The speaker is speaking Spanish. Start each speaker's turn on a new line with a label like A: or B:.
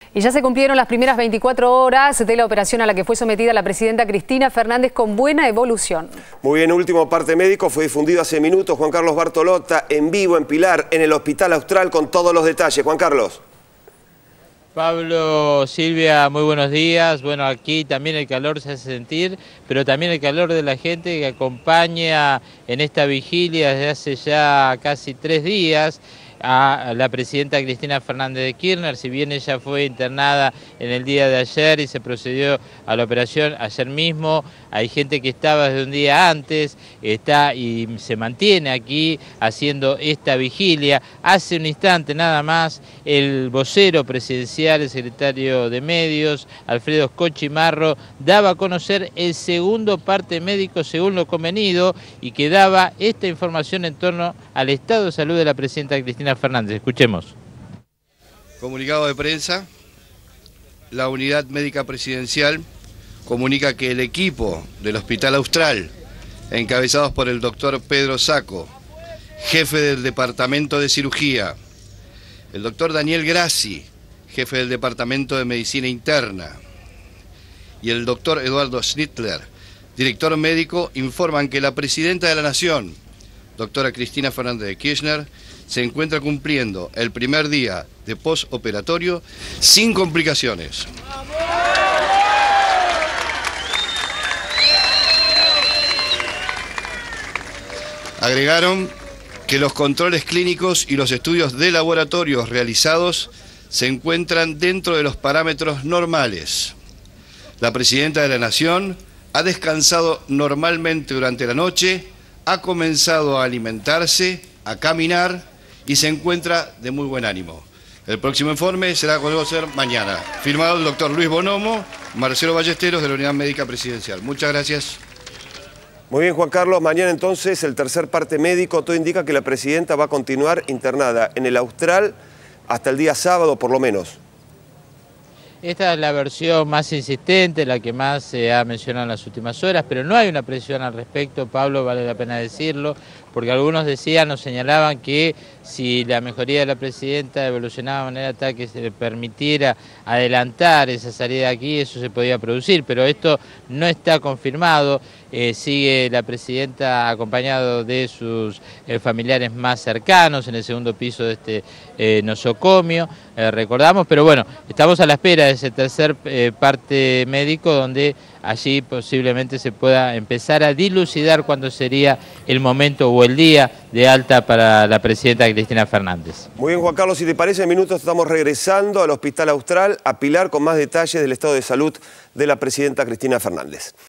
A: Y ya se cumplieron las primeras 24 horas de la operación a la que fue sometida la presidenta Cristina Fernández con buena evolución.
B: Muy bien, último parte médico fue difundido hace minutos. Juan Carlos Bartolota, en vivo en Pilar, en el Hospital Austral, con todos los detalles. Juan Carlos.
C: Pablo, Silvia, muy buenos días. Bueno, aquí también el calor se hace sentir, pero también el calor de la gente que acompaña en esta vigilia desde hace ya casi 3 días a la presidenta Cristina Fernández de Kirchner. Si bien ella fue internada en el día de ayer y se procedió a la operación ayer mismo, hay gente que estaba desde un día antes, está y se mantiene aquí haciendo esta vigilia. Hace un instante nada más el vocero presidencial, el secretario de Medios, Alfredo Scocchi-Marro, daba a conocer el segundo parte médico según lo convenido y que daba esta información en torno al estado de salud de la presidenta Cristina Fernández. Escuchemos.
D: Comunicado de prensa, la Unidad Médica Presidencial comunica que el equipo del Hospital Austral, encabezados por el doctor Pedro Sacco, jefe del Departamento de Cirugía, el doctor Daniel Grassi, jefe del Departamento de Medicina Interna, y el doctor Eduardo Schnittler, director médico, informan que la presidenta de la Nación, doctora Cristina Fernández de Kirchner, se encuentra cumpliendo el primer día de postoperatorio sin complicaciones. Agregaron que los controles clínicos y los estudios de laboratorios realizados se encuentran dentro de los parámetros normales. La presidenta de la Nación ha descansado normalmente durante la noche, ha comenzado a alimentarse, a caminar y se encuentra de muy buen ánimo. El próximo informe será a conocer mañana. Firmado el doctor Luis Bonomo, Marcelo Ballesteros de la Unidad Médica Presidencial. Muchas gracias.
B: Muy bien, Juan Carlos. Mañana entonces el tercer parte médico. Todo indica que la presidenta va a continuar internada en el Austral hasta el día sábado por lo menos.
C: Esta es la versión más insistente, la que más se ha mencionado en las últimas horas, pero no hay una presión al respecto, Pablo, vale la pena decirlo, porque algunos decían o señalaban que si la mejoría de la presidenta evolucionaba de manera tal que se le permitiera adelantar esa salida de aquí, eso se podía producir, pero esto no está confirmado. Sigue la presidenta acompañado de sus familiares más cercanos en el segundo piso de este nosocomio, recordamos, pero bueno, estamos a la espera de ese tercer parte médico donde allí posiblemente se pueda empezar a dilucidar cuándo sería el momento o el día de alta para la presidenta Cristina Fernández.
B: Muy bien, Juan Carlos, si te parece, en minutos estamos regresando al Hospital Austral a Pilar con más detalles del estado de salud de la presidenta Cristina Fernández.